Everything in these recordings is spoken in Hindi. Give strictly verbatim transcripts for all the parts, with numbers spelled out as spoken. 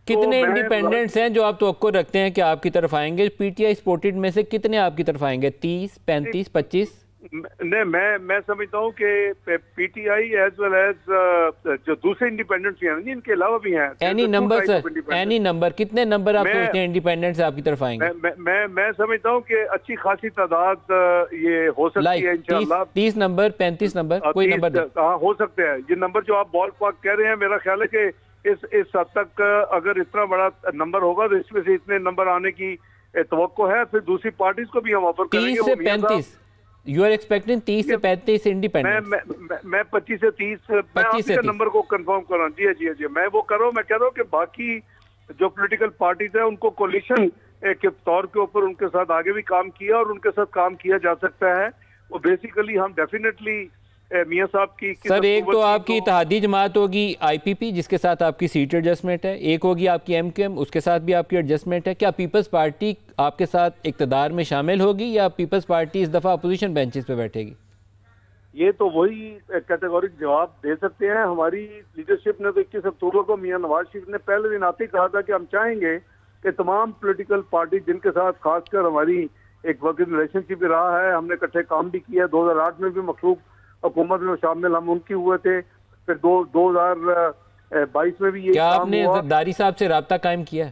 कितने इंडिपेंडेंट्स हैं जो आप तवक्को रखते हैं कि आपकी तरफ आएंगे? पीटीआई सपोर्टेड में से कितने आपकी तरफ आएंगे? तीस, पैंतीस, पच्चीस? नहीं, मैं मैं समझता हूँ कि पीटीआई एज वेल एज जो दूसरे इंडिपेंडेंट्स हैं इनके अलावा भी हैं। Any number sir, any number, कितने नंबर आप सोचते हैं इंडिपेंडेंट्स आपकी तरफ आएंगे? मैं मैं मैं समझता हूँ कि अच्छी खासी तादाद ये हो सकती है इंशाल्लाह। तीस नंबर, पैंतीस नंबर, कोई नंबर? हाँ, हो सकते हैं। ये नंबर जो आप बॉल पार्क कह रहे हैं, मेरा ख्याल है कि इस इस हद तक अगर इतना बड़ा नंबर होगा तो इसमें से इतने नंबर आने की तवक्को है। फिर दूसरी पार्टीज को भी हम ऑफर करेंगे। तीस से पैंतीस यू आर एक्सपेक्टिंग? तीस से पैंतीस इंडिपेंडेंट? मैं मैं मैं पच्चीस से तीस पच्चीस से नंबर को कंफर्म कर रहा हूँ। जी जी जी, मैं वो कर रहा हूँ। मैं कह रहा हूँ कि बाकी जो पॉलिटिकल पार्टीज है उनको कोलिशन के तौर के ऊपर उनके साथ आगे भी काम किया और उनके साथ काम किया जा सकता है। वो बेसिकली हम डेफिनेटली मियां साहब की सर, एक तो आपकी इत्तेहादी जमात होगी आईपीपी जिसके साथ आपकी सीट एडजस्टमेंट है, एक होगी आपकी एमक्यूएम उसके साथ भी आपकी एडजस्टमेंट है। क्या पीपल्स पार्टी आपके साथ इक़्तिदार में शामिल होगी या पीपल्स पार्टी इस दफ़ा अपोजिशन बेंचेस पे बैठेगी? ये तो वही कैटेगोरिक जवाब दे सकते हैं। हमारी लीडरशिप ने तो इक्कीस अक्टूबर को मियां नवाज शरीफ ने पहले दिन आते ही कहा था कि हम चाहेंगे कि तमाम पॉलिटिकल पार्टी जिनके साथ खासकर हमारी एक वर्किंग रिलेशनशिप भी रहा है, हमने इकट्ठे काम भी किया। दो हजार आठ में भी मखलूक हुकूमत में शामिल हम उनकी हुए थे। फिर दो दो हजार बाईस में भी ये क्या आपने जरदारी साहब से राब्ता कायम किया?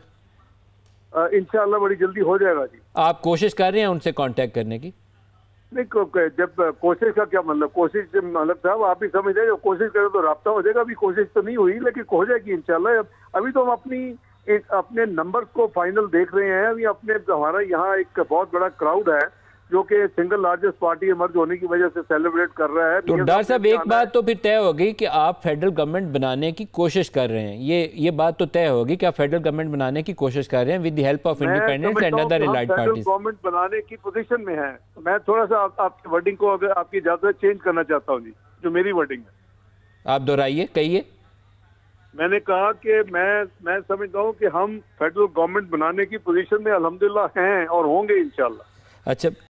इंशाल्लाह बड़ी जल्दी हो जाएगा जी। आप कोशिश कर रहे हैं उनसे कांटेक्ट करने की? नहीं, जब कोशिश का क्या मतलब, कोशिश मतलब साहब आप भी समझ रहे, कोशिश करें तो राब्ता हो जाएगा। अभी कोशिश तो नहीं हुई लेकिन हो जाएगी इंशाल्लाह। अभी तो हम अपनी एक अपने नंबर्स को फाइनल देख रहे हैं। अभी अपने हमारा यहाँ एक बहुत बड़ा क्राउड है जो कि सिंगल लार्जेस्ट पार्टी इमर्ज होने की वजह से सेलिब्रेट कर रहा है। तो डॉक्टर साहब एक बात तो फिर तय होगी कि आप फेडरल गवर्नमेंट बनाने की कोशिश कर रहे हैं। ये ये बात तो तय होगी कि आप फेडरल गवर्नमेंट बनाने की कोशिश कर रहे हैं with the help of independents and other allied parties. Government बनाने की पोजीशन में है। मैं थोड़ा सा आप, आपकी वर्डिंग को अगर आपकी इजाजत चेंज करना चाहता हूँ जी, जो मेरी वर्डिंग है आप दोहराइए, कहिए। मैंने कहा कि मैं मैं समझता हूँ कि हम फेडरल गवर्नमेंट बनाने की पोजीशन में अल्हम्दुलिल्लाह हैं और होंगे इंशाल्लाह। अच्छा।